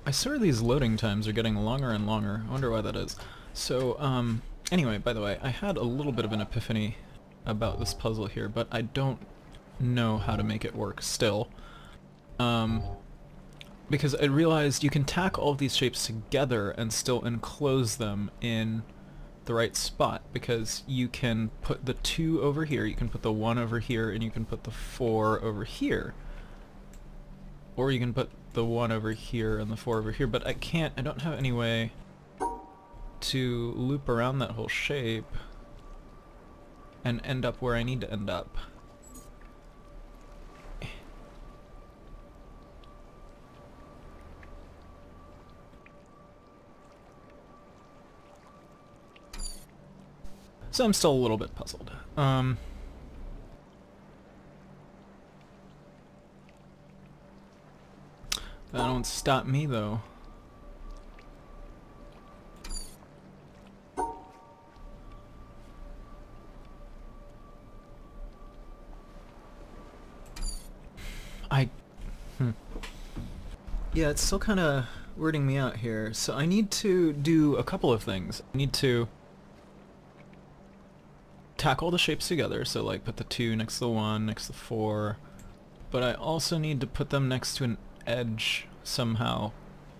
I swear these loading times are getting longer and longer. I wonder why that is. So, anyway, by the way, I had a little bit of an epiphany about this puzzle here, but I don't know how to make it work still. Because I realized you can tack all of these shapes together and still enclose them in the right spot, because you can put the 2 over here, you can put the 1 over here, and you can put the 4 over here. Or you can put the 1 over here and the 4 over here, but I don't have any way to loop around that whole shape and end up where I need to end up. So I'm still a little bit puzzled. That don't stop me though. Yeah, it's still kind of weirding me out here. So I need to do a couple of things. I need to tack all the shapes together, so like put the 2 next to the 1, next to the 4, but I also need to put them next to an edge somehow.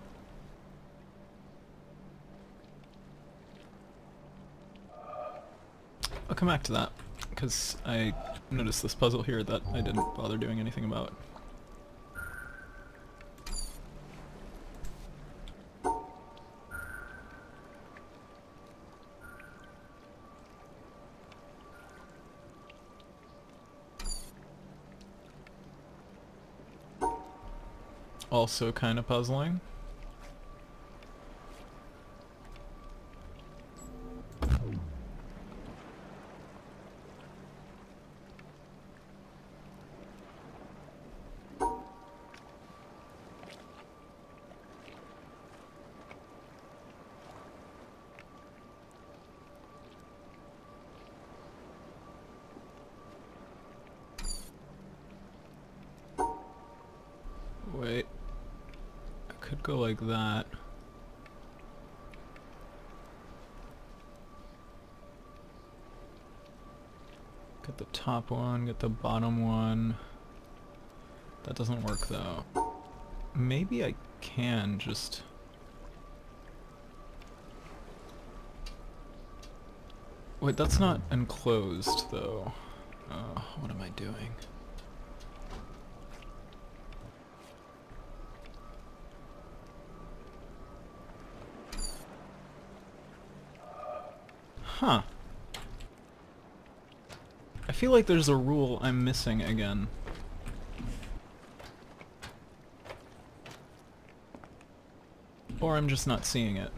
I'll come back to that, because I noticed this puzzle here that I didn't bother doing anything about. Also kind of puzzling. Wait. Could go like that. Get the top one, get the bottom one. That doesn't work though. Maybe I can just... Wait, that's not enclosed though. What am I doing? Huh. I feel like there's a rule I'm missing again. Or I'm just not seeing it.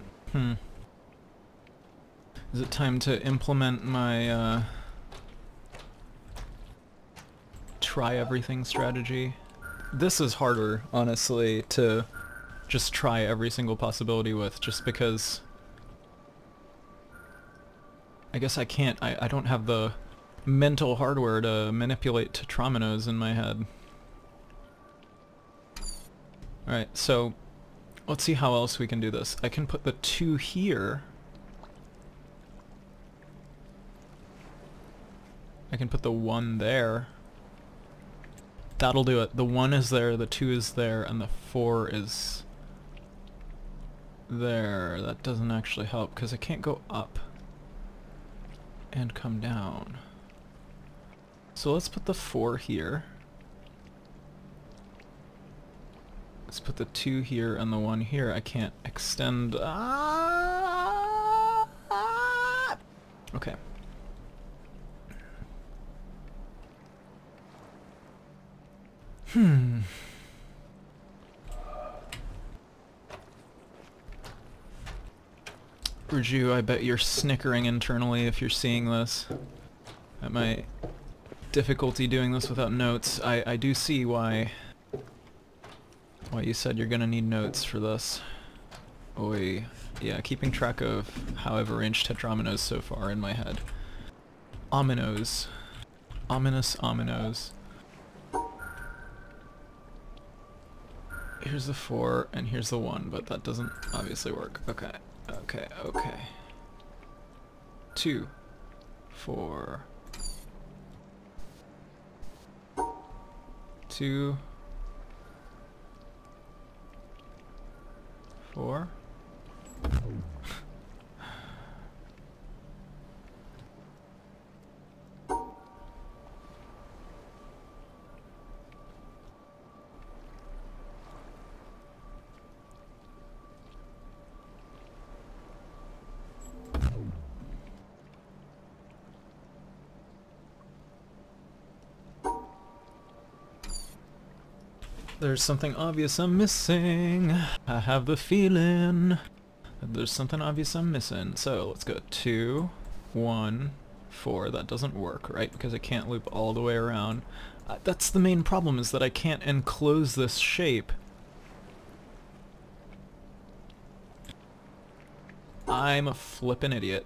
Is it time to implement my, try everything strategy? This is harder, honestly, to just try every single possibility with, just because I guess I can't, I don't have the mental hardware to manipulate tetrominoes in my head. Alright, so let's see how else we can do this. I can put the 2 here. I can put the 1 there. That'll do it. The 1 is there, the 2 is there, and the 4 is there. That doesn't actually help, because I can't go up and come down. So let's put the 4 here. Let's put the 2 here and the 1 here. I can't extend. Okay. Raju, I bet you're snickering internally if you're seeing this. At my difficulty doing this without notes. I do see why you said you're gonna need notes for this. Oi. Yeah, keeping track of how I've arranged tetrominoes so far in my head. Ominoes. Ominous ominoes. here's the 4, and here's the 1, but that doesn't obviously work. Okay, okay, okay. 2, 4, 2, 4. There's something obvious I'm missing. I have the feeling that there's something obvious I'm missing. So let's go 2, 1, 4. That doesn't work, right? Because I can't loop all the way around. That's the main problem, is that I can't enclose this shape. I'm a flippin' idiot.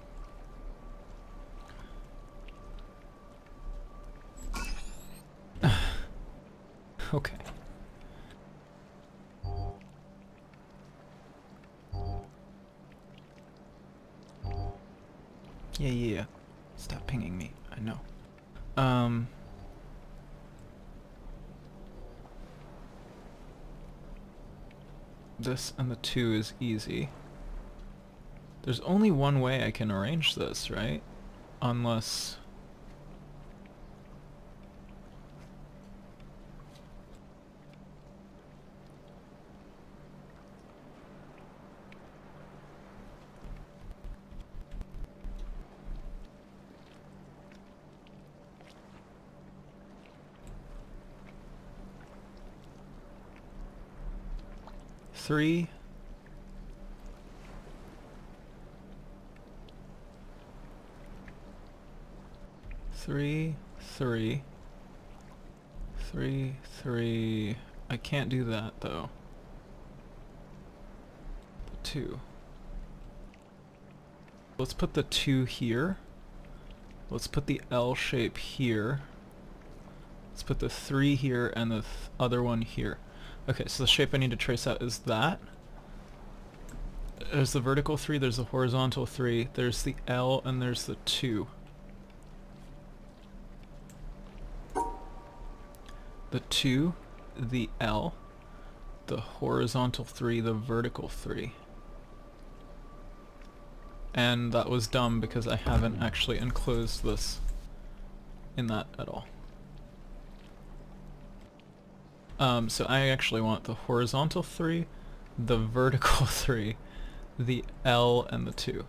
Okay. Yeah. Stop pinging me. I know. This and the 2 is easy. There's only one way I can arrange this, right? Unless... Three, 3, 3, 3, 3. I can't do that though. 2. Let's put the 2 here. Let's put the L shape here. Let's put the 3 here and the other one here. Okay, so the shape I need to trace out is that. There's the vertical 3, there's the horizontal 3, there's the L, and there's the 2. The 2, the L, the horizontal 3, the vertical 3. And that was dumb because I haven't actually enclosed this in that at all. So I actually want the horizontal 3, the vertical 3, the L, and the 2.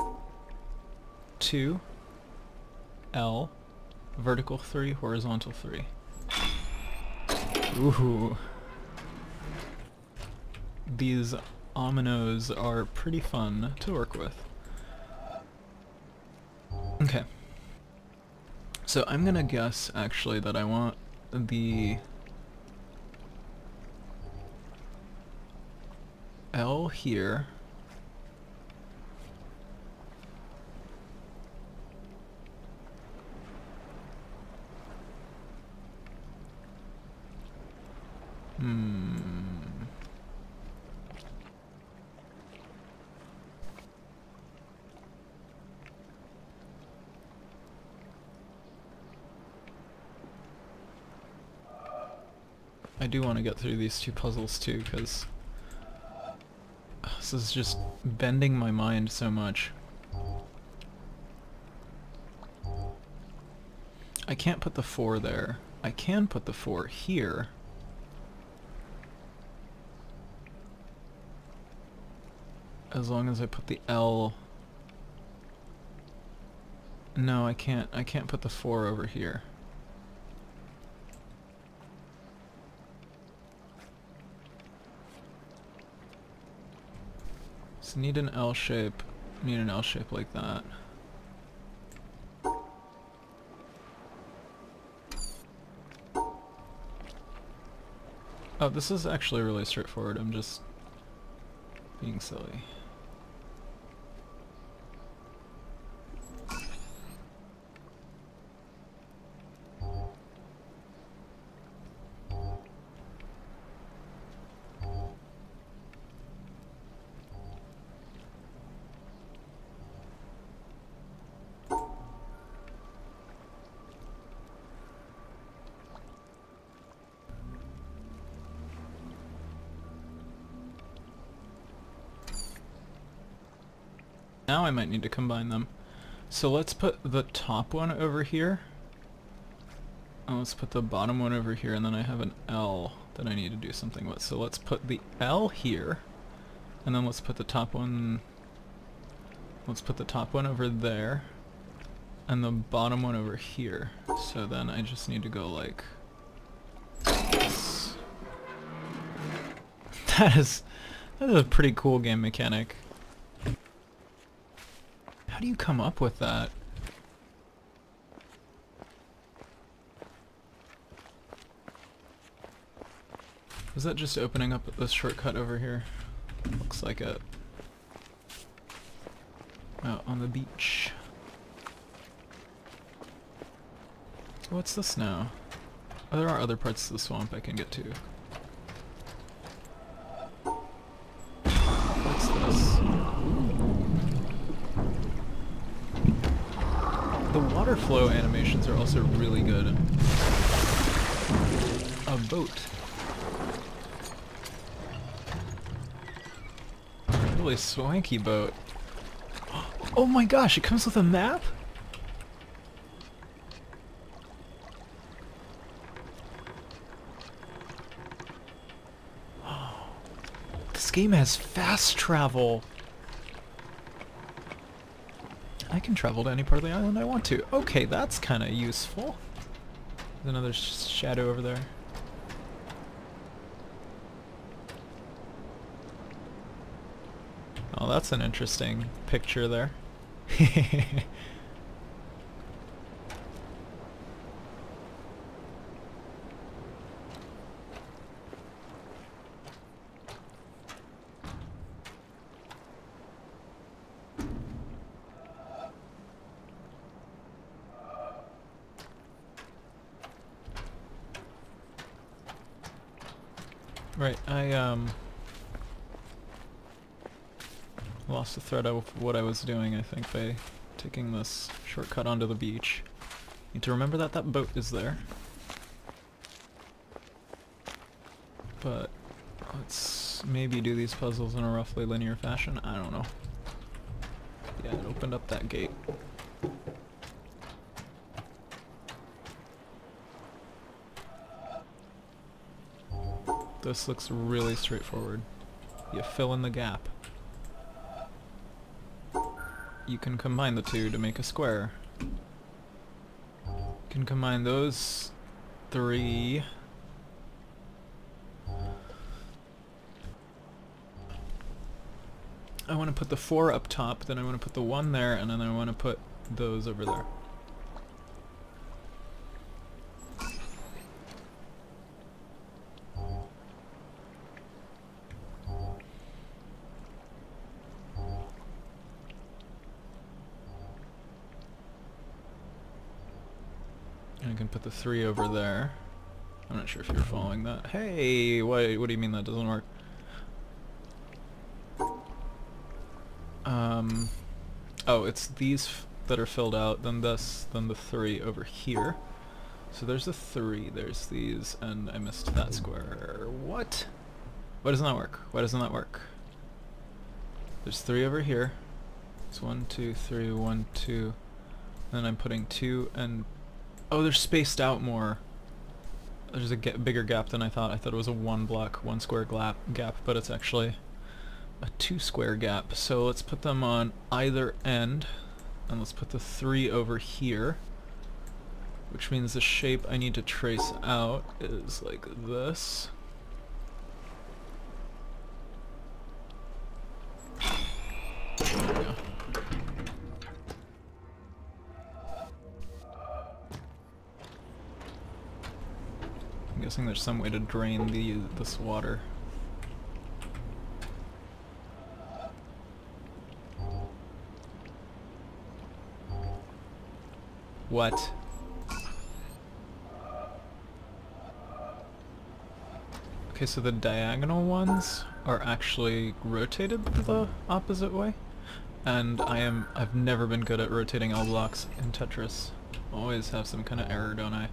2, L, vertical 3, horizontal 3. Ooh. These ominoes are pretty fun to work with. Okay. So I'm gonna guess actually that I want the L here. I do want to get through these 2 puzzles too, because this is just bending my mind so much. I can't put the 4 there. I can put the 4 here. As long as I put the L... No, I can't put the 4 over here. So need an L shape like that. Oh, this is actually really straightforward. I'm just being silly. now I might need to combine them. So let's put the top one over here. And let's put the bottom one over here, and then I have an L that I need to do something with. So let's put the L here, and then let's put the top one... Let's put the top one over there, and the bottom one over here. So then I just need to go like this. That is a pretty cool game mechanic. How do you come up with that? Is that just opening up this shortcut over here? Looks like it. Out on the beach. What's this now? Oh, there are other parts of the swamp I can get to. What's this? The water flow animations are also really good. A boat. Really swanky boat. Oh my gosh, it comes with a map? This game has fast travel. I can travel to any part of the island I want to. Okay, that's kind of useful. There's another shadow over there. Oh, that's an interesting picture there. Right, I lost the thread of what I was doing, I think, by taking this shortcut onto the beach. Need to remember that that boat is there. But let's maybe do these puzzles in a roughly linear fashion. I don't know. Yeah, it opened up that gate. This looks really straightforward. You fill in the gap. You can combine the two to make a square. You can combine those three. I want to put the 4 up top, then I want to put the 1 there, and then I want to put those over there. And I can put the 3 over there. I'm not sure if you're following that. Hey, what do you mean that doesn't work? Oh, it's these that are filled out, then this, then the 3 over here. So there's a 3, there's these, and I missed that square. What? Why doesn't that work? Why doesn't that work? There's 3 over here. It's 1, 2, 3, 1, 2. Then I'm putting 2 and... Oh, they're spaced out more. There's a bigger gap than I thought. I thought it was a 1 block, 1 square gap, but it's actually a 2 square gap. So let's put them on either end, and let's put the 3 over here, which means the shape I need to trace out is like this. There we go. I'm guessing there's some way to drain this water. What? Okay, so the diagonal ones are actually rotated the opposite way, and I've never been good at rotating L blocks in Tetris. Always have some kind of error, don't I?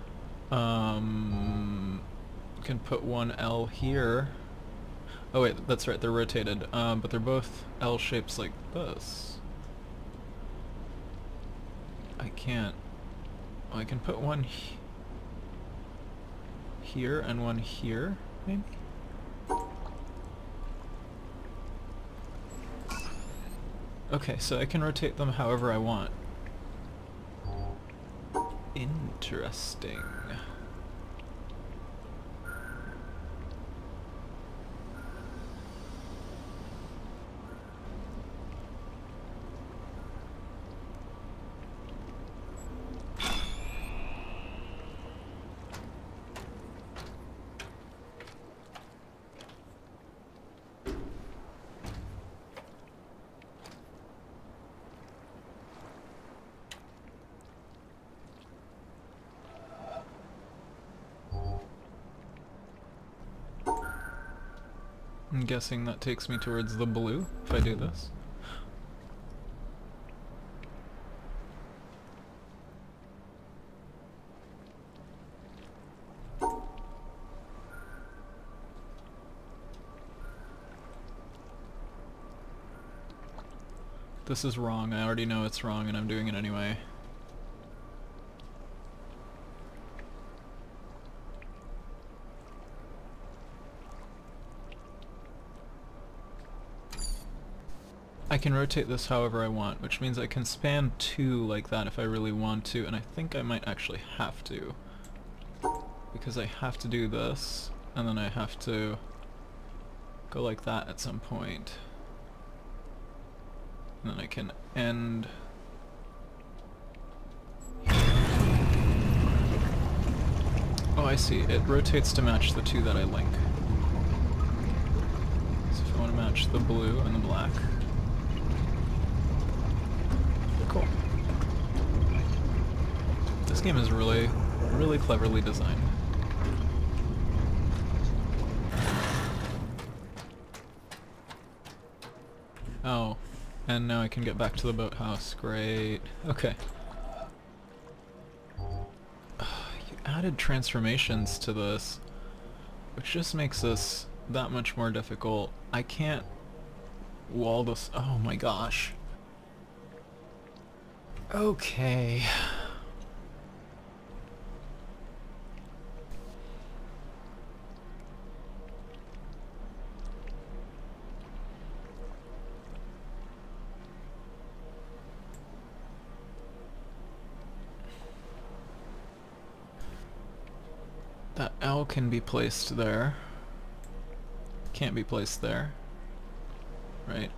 Can put 1 L here. Oh wait, that's right, they're rotated, but they're both L shapes like this. I can't. Oh, I can put one here and one here, maybe? Okay, so I can rotate them however I want. Interesting. I'm guessing that takes me towards the blue if I do this. This is wrong. I already know it's wrong and I'm doing it anyway. I can rotate this however I want, which means I can span 2 like that if I really want to, and I think I might actually have to. Because I have to do this, and then I have to go like that at some point. And then I can end... Oh, I see. It rotates to match the 2 that I link. So if I want to match the blue and the black... Cool. This game is really, really cleverly designed. Oh, and now I can get back to the boathouse. Great. Okay. You added transformations to this, which just makes this that much more difficult. I can't wall this. Oh my gosh. Okay. That L can be placed there. Can't be placed there. Right?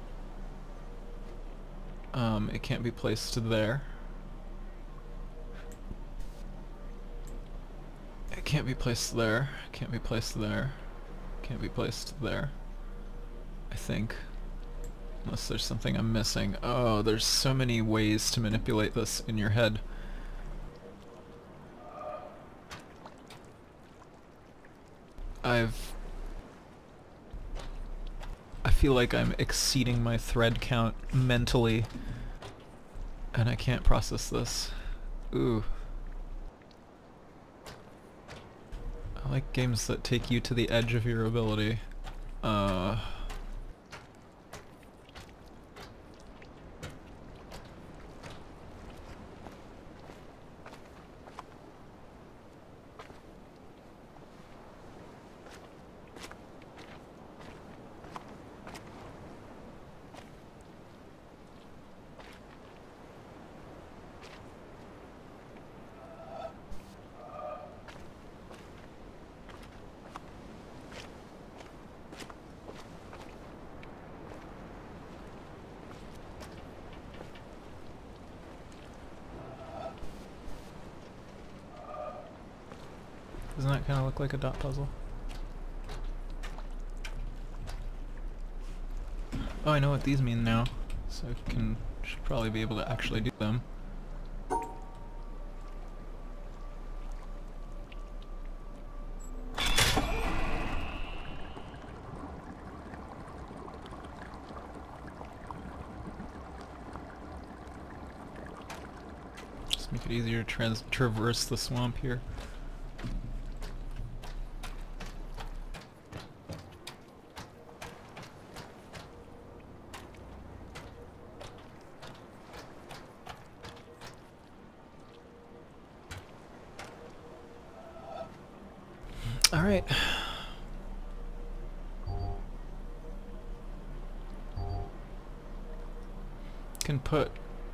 It can't be placed there. It can't be placed there. Can't be placed there. Can't be placed there. I think. Unless there's something I'm missing. Oh, there's so many ways to manipulate this in your head. I feel like I'm exceeding my thread count mentally, and I can't process this. Ooh. I like games that take you to the edge of your ability. Doesn't that kind of look like a dot puzzle? Oh, I know what these mean now, so I should probably be able to actually do them. Just make it easier to traverse the swamp here. Alright. Can put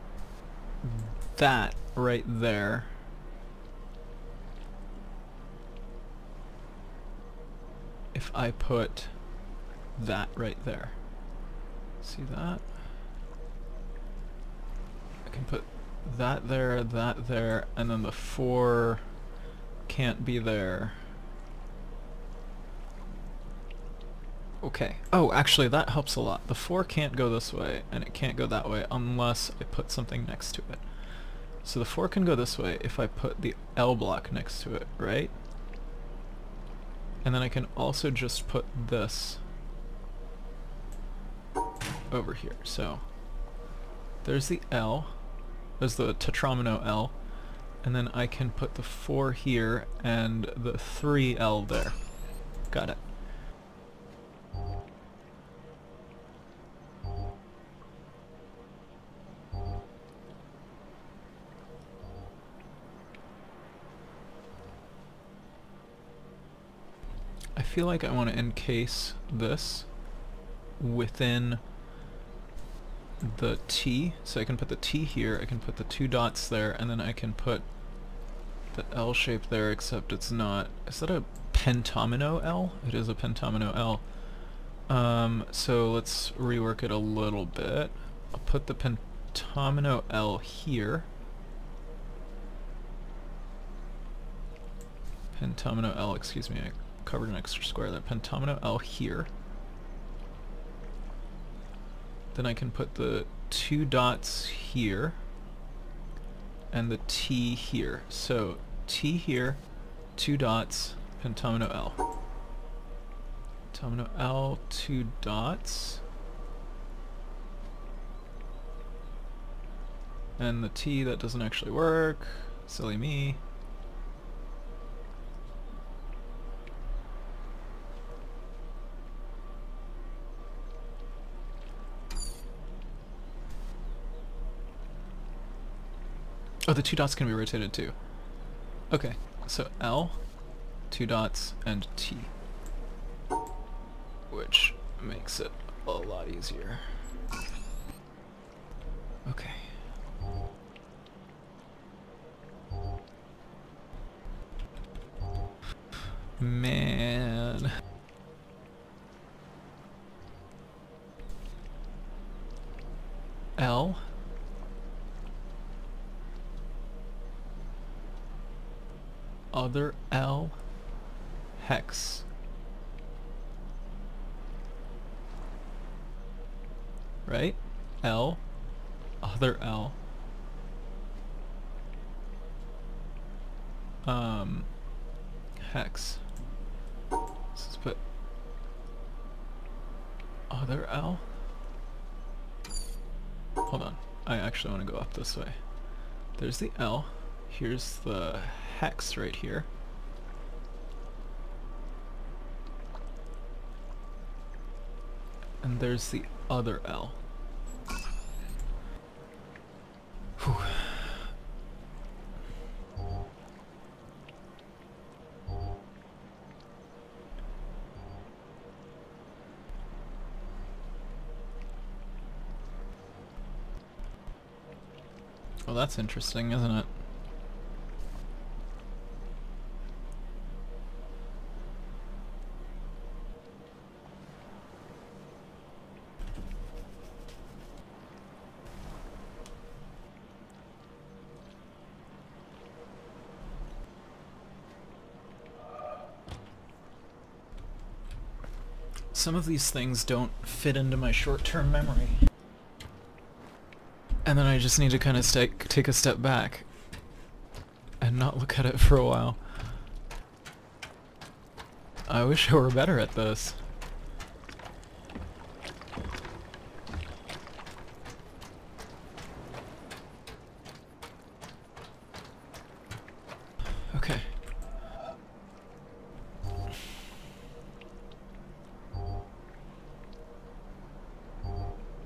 that right there. If I put that right there. See that? I can put that there, and then the 4 can't be there. Okay. Oh, actually that helps a lot. The 4 can't go this way, and it can't go that way unless I put something next to it. So the 4 can go this way if I put the L block next to it, right? And then I can also just put this over here. So there's the L, there's the tetramino L, and then I can put the 4 here and the 3L there. Got it. I feel like I want to encase this within the T, so I can put the T here, I can put the 2 dots there, and then I can put the L shape there, except it's not. Is that a pentamino L? It is a pentamino L. So let's rework it a little bit. I'll put the pentamino L here. Pentamino L, excuse me, I covered an extra square there. Pentamino L here. Then I can put the 2 dots here and the T here. So T here, 2 dots, pentamino L. Pentamino L, 2 dots. And the T, that doesn't actually work. Silly me. Oh, the 2 dots can be rotated too. Okay, so L, 2 dots, and T. Which makes it a lot easier. Okay. Man. L. Other L. Hex. Right? L. Other L. Hex. Let's put other L. Hold on. I actually want to go up this way. There's the L. Here's the hex right here. And there's the other L. Whew. Well, that's interesting, isn't it? Some of these things don't fit into my short-term memory. And then I just need to kind of take a step back and not look at it for a while. I wish I were better at this. Okay.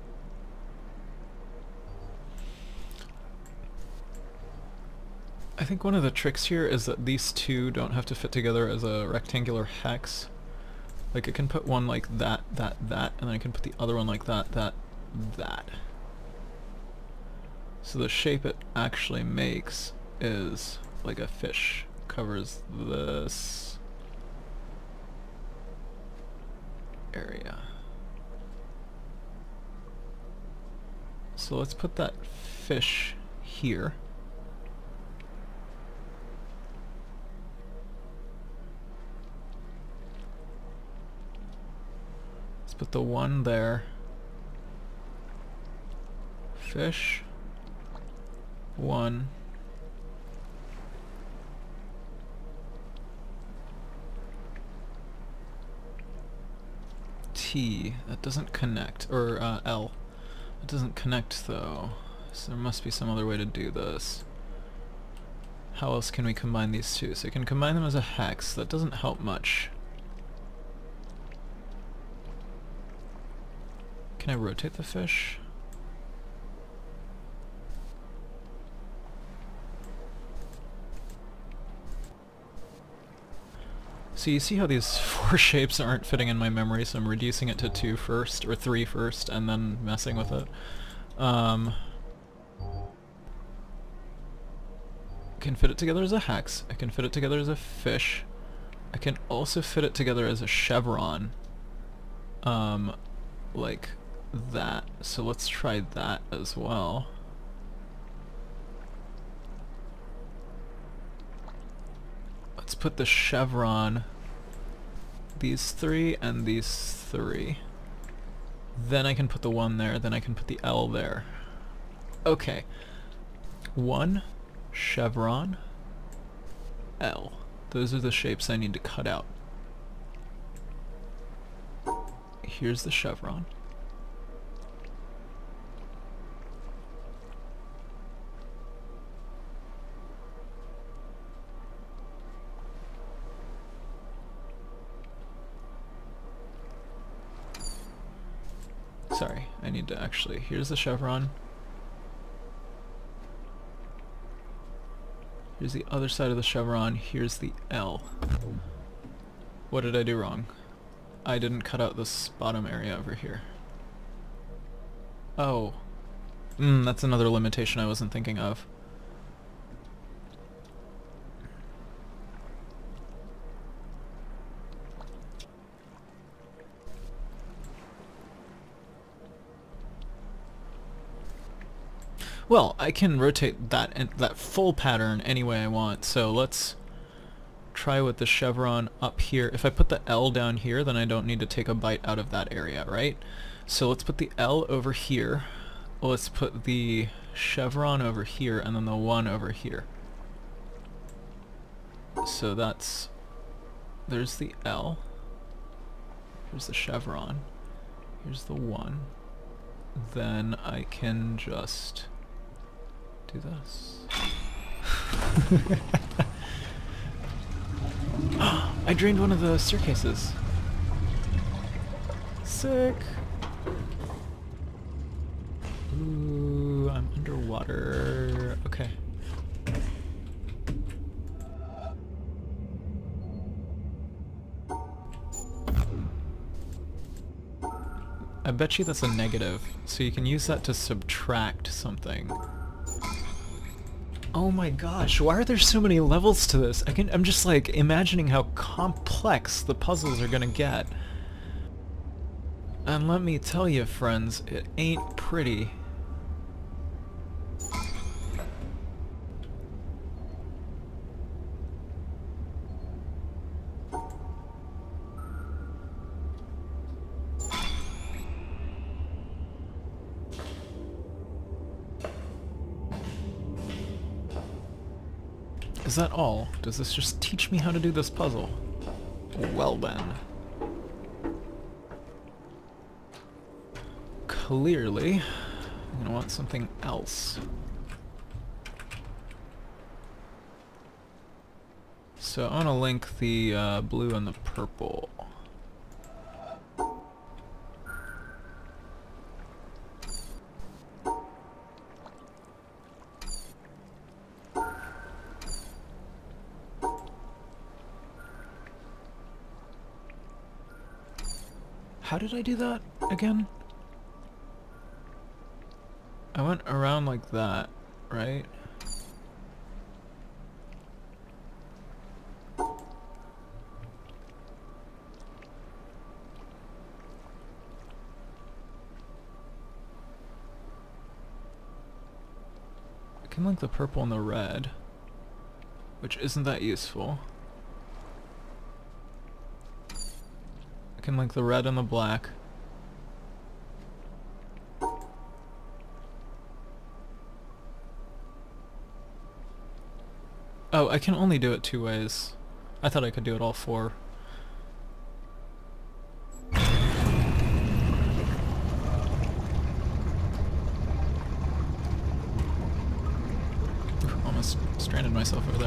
I think one of the tricks here is that these two don't have to fit together as a rectangular hex. Like I can put one like that, that, and then I can put the other one like that, that, that. So the shape it actually makes is like a fish. Covers this area. So let's put that fish here. Let's put the one there. Fish. One. T. That doesn't connect. Or L. It doesn't connect though. So there must be some other way to do this. How else can we combine these two? So I can combine them as a hex. That doesn't help much. Can I rotate the fish? So you see how these four shapes aren't fitting in my memory, so I'm reducing it to 2 first, or 3 first, and then messing with it. I can fit it together as a hex, I can fit it together as a fish, I can also fit it together as a chevron, like that. So let's try that as well. Let's put the chevron, these 3 and these 3. Then I can put the 1 there, then I can put the L there. Okay. 1, chevron, L. Those are the shapes I need to cut out. Here's the chevron. Sorry, I need to actually, here's the chevron. Here's the other side of the chevron, here's the L. What did I do wrong? I didn't cut out this bottom area over here. Oh. That's another limitation I wasn't thinking of. Well, I can rotate that full pattern any way I want, so let's try with the chevron up here. If I put the L down here, then I don't need to take a bite out of that area, right? So let's put the L over here, let's put the chevron over here, and then the 1 over here. So that's, there's the L, here's the chevron, here's the 1, then I can just do this. I drained one of the staircases. Sick. Ooh, I'm underwater. Okay. I bet you that's a negative, so you can use that to subtract something. Oh my gosh, why are there so many levels to this? I'm just like imagining how complex the puzzles are gonna get. And let me tell you, friends, it ain't pretty. Is that all? Does this just teach me how to do this puzzle? Well then. Clearly, I'm gonna want something else. So I want to link the blue and the purple. How did I do that again? I went around like that, right? I can link the purple and the red, which isn't that useful. I can link the red and the black. Oh, I can only do it 2 ways. I thought I could do it all 4. Oof, almost stranded myself over there.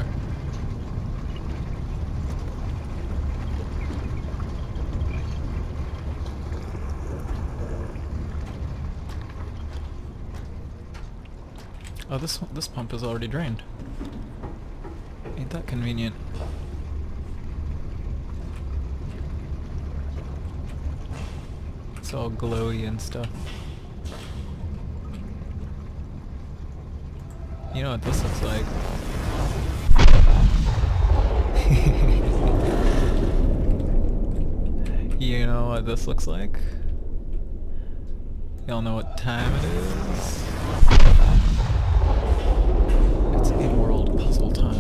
Oh, this pump is already drained. Ain't that convenient? It's all glowy and stuff. You know what this looks like? You know what this looks like? Y'all know what time it is? It's in-world puzzle time.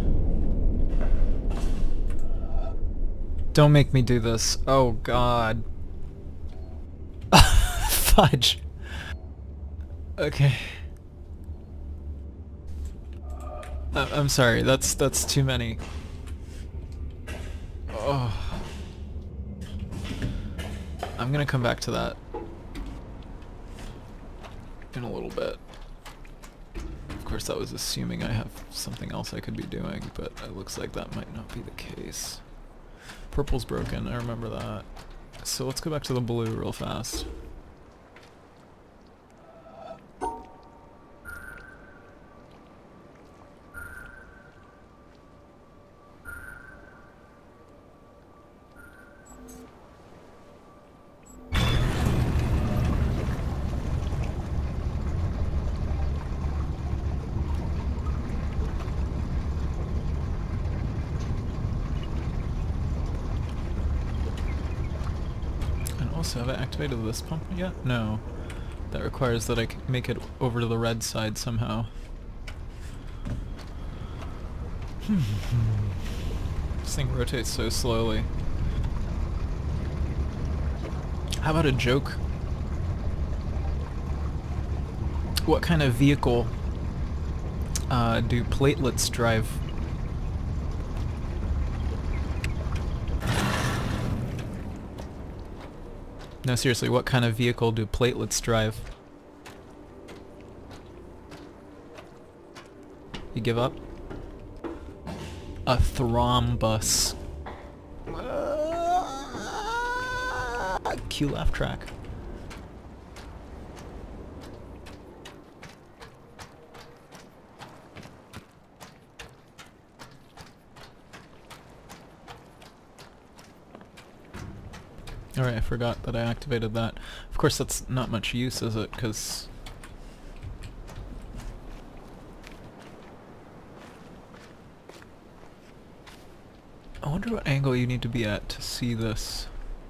Don't make me do this. Oh god. Fudge. Okay. I'm sorry, that's too many. Oh. I'm gonna come back to that in a little bit. Of course that was assuming I have something else I could be doing, but it looks like that might not be the case. Purple's broken, I remember that. So let's go back to the blue real fast. So have I activated this pump yet? No. That requires that I make it over to the red side somehow. This thing rotates so slowly. How about a joke? What kind of vehicle do platelets drive? No, seriously, what kind of vehicle do platelets drive? You give up? A thrombus. Cue laugh track. Alright, I forgot that I activated that. Of course that's not much use, is it? Because... I wonder what angle you need to be at to see this.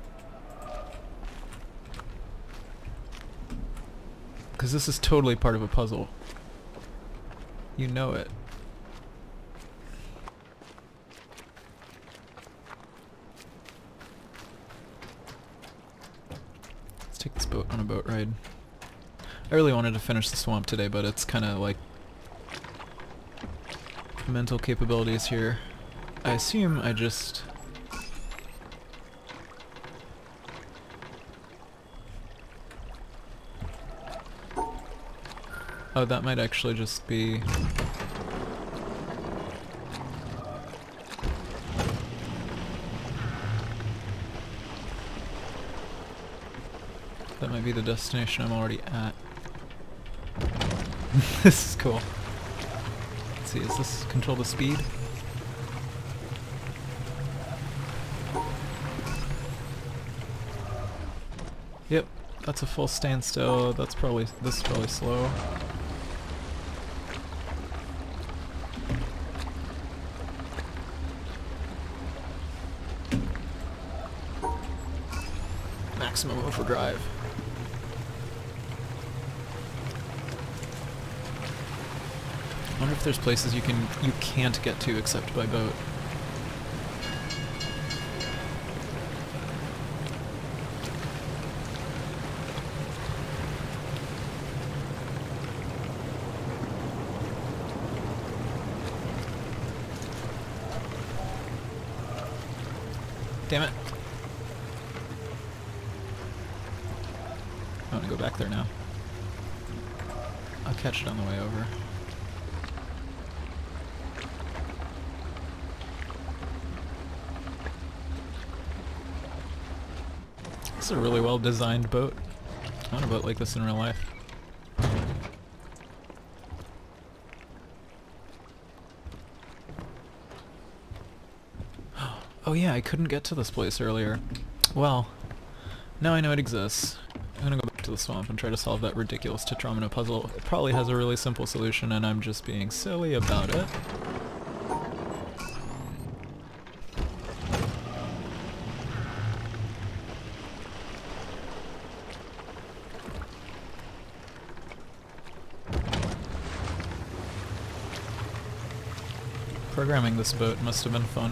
Because this is totally part of a puzzle. You know it. Take this boat on a boat ride. I really wanted to finish the swamp today, but it's kind of like mental capabilities here. I assume I just... Oh, that might actually just be... That might be the destination I'm already at. This is cool. Let's see, is this control the speed? Yep, that's a full standstill. This is probably slow. Maximum overdrive. I wonder if there's places you can't get to except by boat. Damn it. I want to go back there now. I'll catch it on the way over. This is a really well designed boat. I want a boat like this in real life. Oh yeah, I couldn't get to this place earlier. Well, now I know it exists. I'm gonna go back to the swamp and try to solve that ridiculous tetromino puzzle. It probably has a really simple solution and I'm just being silly about it. Programming this boat must have been fun.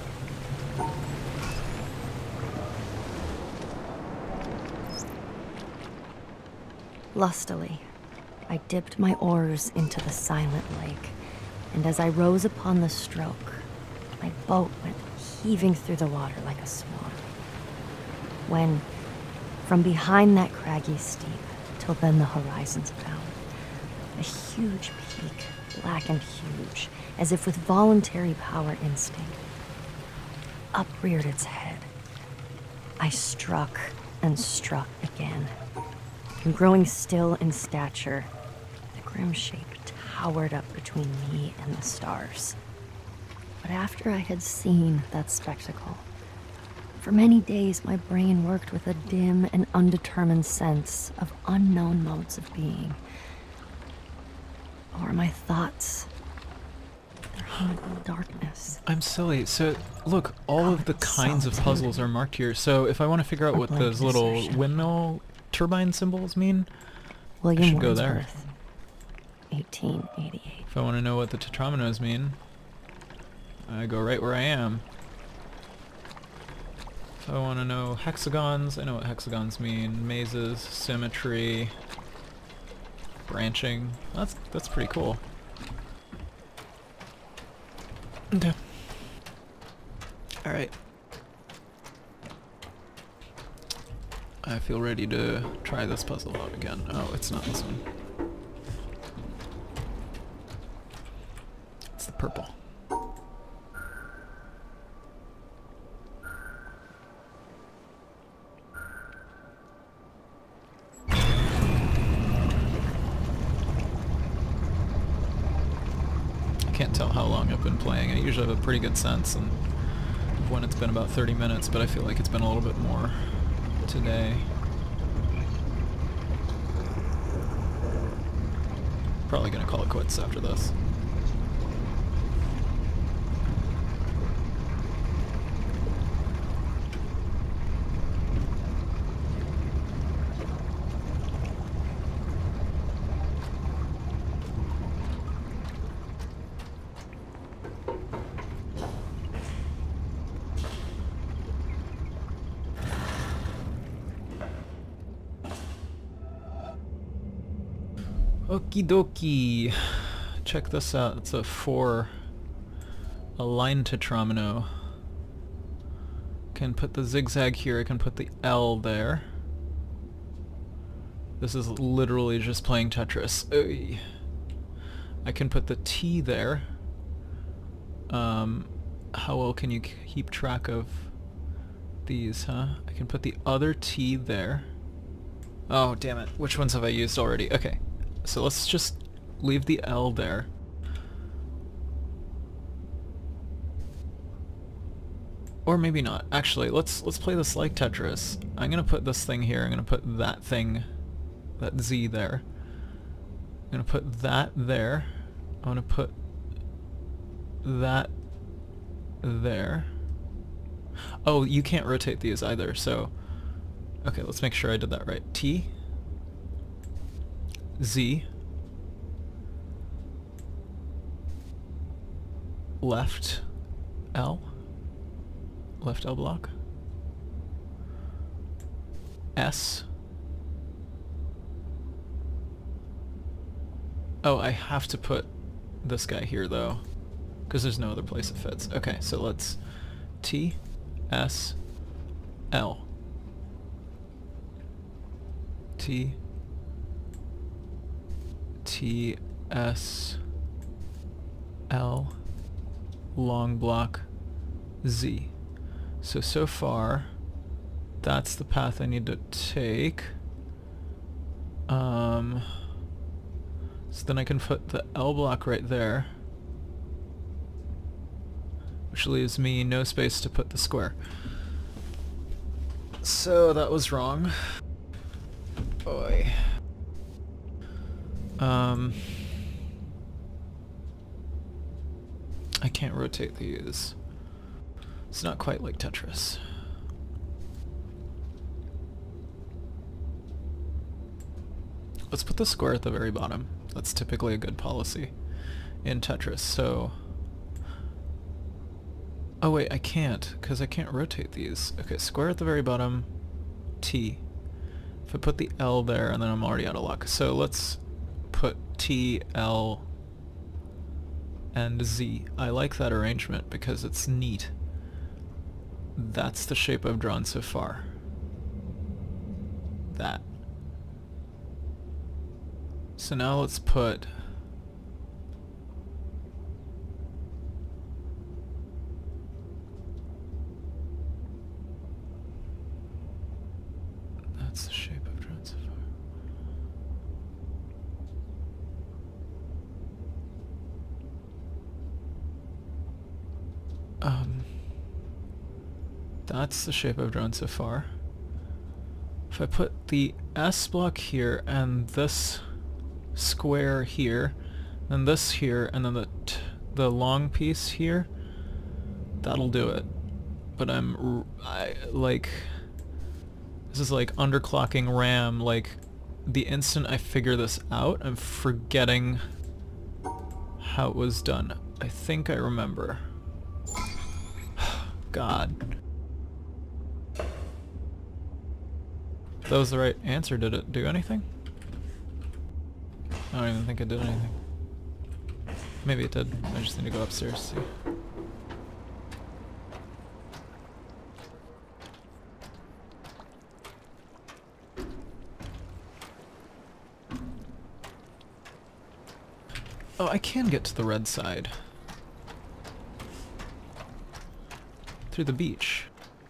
Lustily, I dipped my oars into the silent lake, and as I rose upon the stroke, my boat went heaving through the water like a swan. When, from behind that craggy steep, till then the horizon's found, a huge peak, black and huge, as if with voluntary power instinct, upreared its head. I struck and struck again. And growing still in stature, the grim shape towered up between me and the stars. But after I had seen that spectacle, for many days my brain worked with a dim and undetermined sense of unknown modes of being. Or my thoughts, they're hung in darkness. I'm silly. So, look, all of the kinds of puzzles are marked here. So if I want to figure out what those little windmill turbine symbols mean, I should go there. 1888. If I want to know what the tetrominos mean, I go right where I am. If I want to know hexagons, I know what hexagons mean. Mazes, symmetry, branching. That's pretty cool. Okay. Alright. I feel ready to try this puzzle out again. Oh, it's not this one. It's the purple. I can't tell how long I've been playing. I usually have a pretty good sense of when it's been about 30 minutes, but I feel like it's been a little bit more today. Probably gonna call it quits after this. Okie dokie. Check this out. It's a 4. A line tetromino. Can put the zigzag here. I can put the L there. This is literally just playing Tetris. Oy. I can put the T there. How well can you keep track of these, huh? I can put the other T there. Oh, damn it. Which ones have I used already? Okay. So let's just leave the L there. Or maybe not. Actually, let's play this like Tetris. I'm gonna put this thing here. I'm gonna put that thing, that Z there. I'm gonna put that there. I'm gonna put that there. Oh, you can't rotate these either, so... Okay, let's make sure I did that right. T, Z, left L, left L block, S. Oh, I have to put this guy here though, because there's no other place it fits. Okay, so let's T, S, L. T, T, S, L, long block, Z. So far, that's the path I need to take. So then I can put the L block right there, which leaves me no space to put the square. So that was wrong. Boy. I can't rotate these. It's not quite like Tetris. Let's put the square at the very bottom. That's typically a good policy in Tetris, so... Oh wait, I can't, because I can't rotate these. Okay, square at the very bottom, T. If I put the L there, and then I'm already out of luck. So let's put T, L, and Z. I like that arrangement because it's neat. That's the shape I've drawn so far. That. So now let's put... That's the shape I've drawn so far. That's the shape I've drawn so far. If I put the S block here and this square here, then this here, and then the long piece here, that'll do it. But like, this is like underclocking RAM. Like, the instant I figure this out, I'm forgetting how it was done. I think I remember. God. That was the right answer. Did it do anything? I don't even think it did anything. Maybe it did. I just need to go upstairs to see. Oh, I can get to the red side. Through the beach.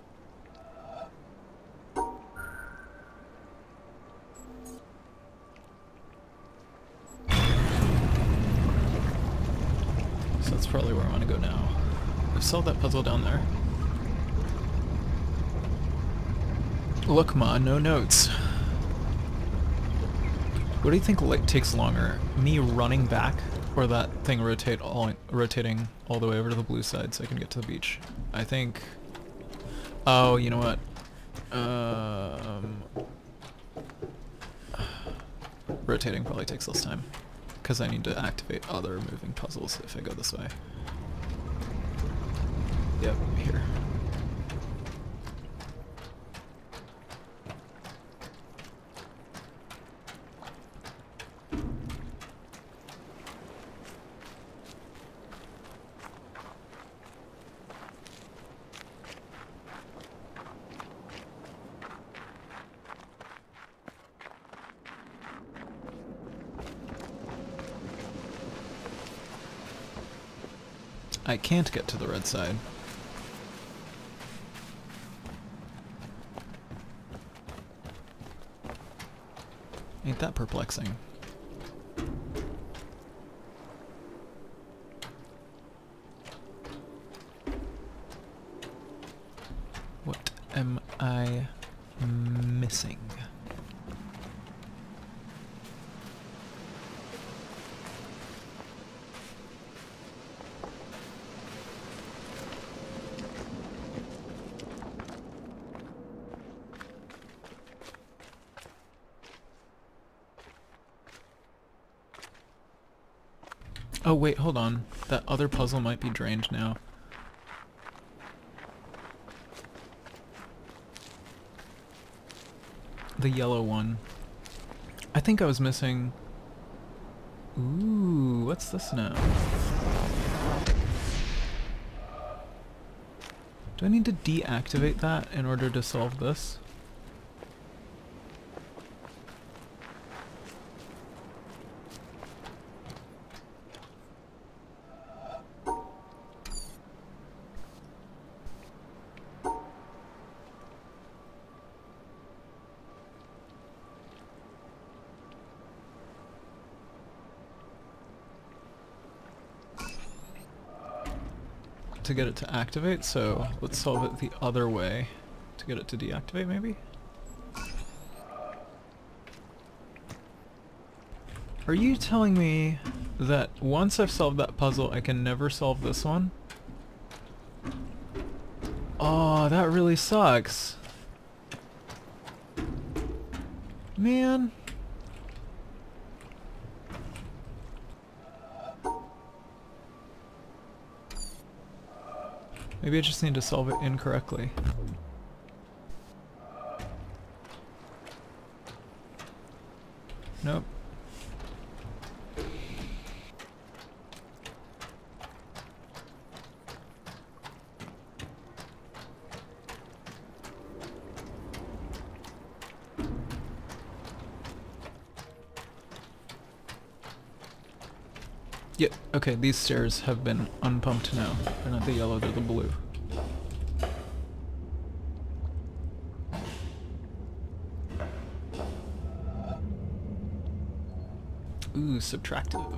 So that's probably where I want to go now. I've solved that puzzle down there. Look, Ma, no notes. What do you think takes longer? Me running back, or that thing rotating all the way over to the blue side so I can get to the beach? I think... Oh, you know what? Rotating probably takes less time, because I need to activate other moving puzzles if I go this way. Yep, here. I can't get to the red side. Ain't that perplexing? am I missing? Oh wait, hold on. That other puzzle might be drained now. The yellow one. I think I was missing... Ooh, what's this now? Do I need to deactivate that in order to solve this? To get it to activate, so let's solve it the other way to get it to deactivate, maybe? Are you telling me that once I've solved that puzzle, I can never solve this one? Oh, that really sucks. Man. Maybe I just need to solve it incorrectly. Nope. Yep, okay, these stairs have been unpumped now. They're not the yellow, they're the blue. Ooh, subtractive.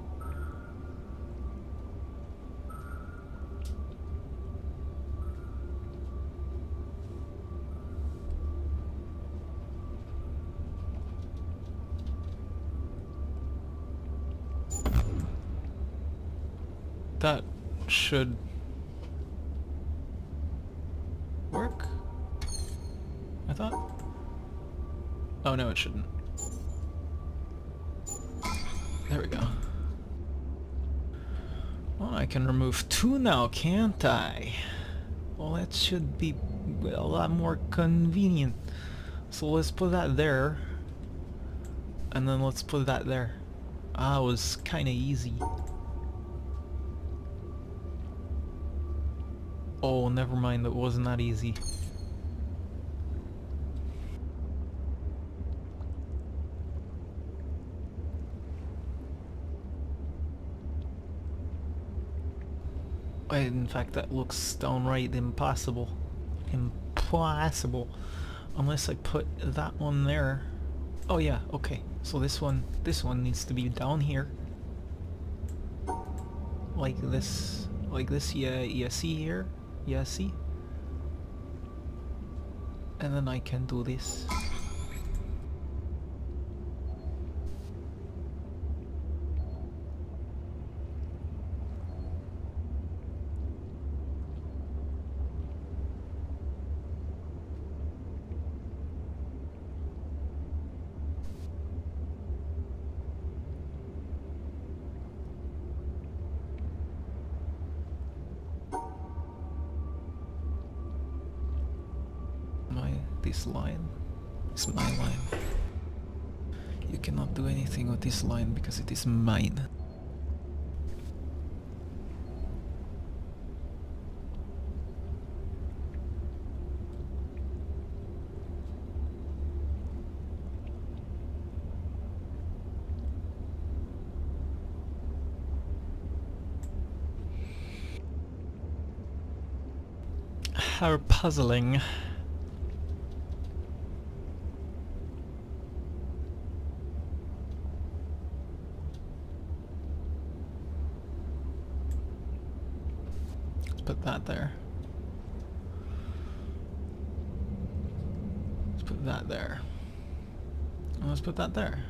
That should work, I thought. Oh no, it shouldn't. There we go. Well, I can remove 2 now, can't I? Well, that should be a lot more convenient. So let's put that there. And then let's put that there. Ah, it was kinda easy. Oh, never mind, that wasn't that easy. In fact, that looks downright impossible. Impossible. Unless I put that one there. Oh yeah, okay. So this one needs to be down here. Like this, yeah, you see here? Yeah, see? And then I can do this. This line is my line. You cannot do anything with this line because it is mine. How puzzling. Put that there. that there. And let's put that there.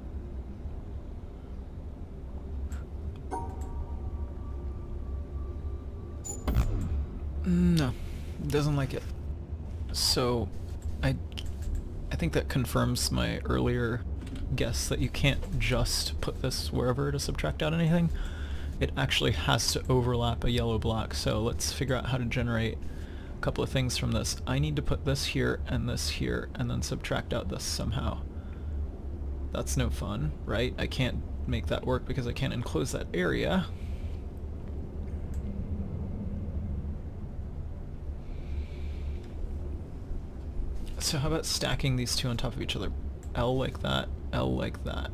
No, doesn't like it. So, I think that confirms my earlier guess that you can't just put this wherever to subtract out anything. It actually has to overlap a yellow block, so let's figure out how to generate a couple of things from this. I need to put this here, and then subtract out this somehow. That's no fun, right? I can't make that work because I can't enclose that area. So how about stacking these two on top of each other? L like that, L like that.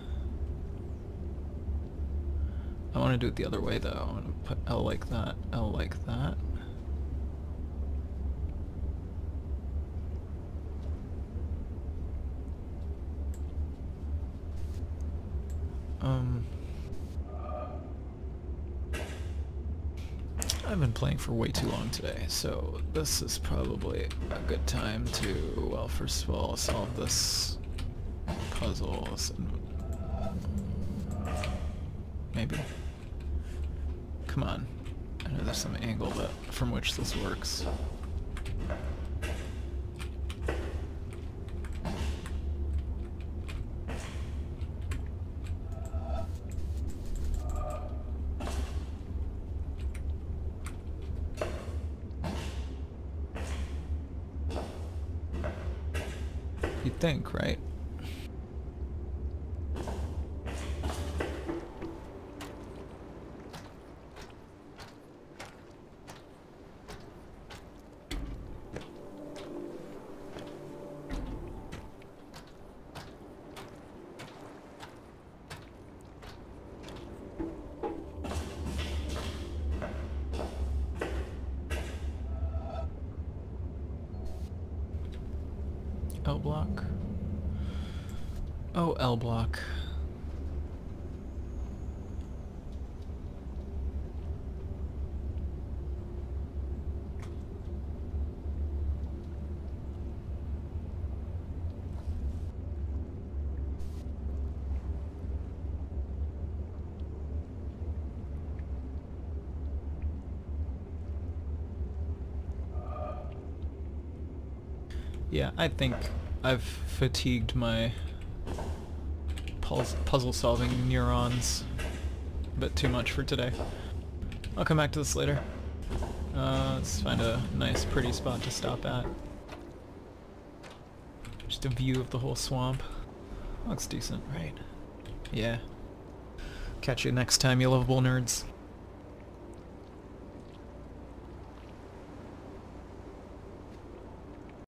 I want to do it the other way though. I want to put L like that, L like that. I've been playing for way too long today, so this is probably a good time to, well, first of all, solve this puzzle. Maybe. Come on. I know there's some angle from which this works. You'd think, right? L block. Oh, L block. Yeah, I think I've fatigued my puzzle solving neurons a bit too much for today. I'll come back to this later. Let's find a nice pretty spot to stop at. Just a view of the whole swamp. Looks decent, right? Yeah. Catch you next time, you lovable nerds.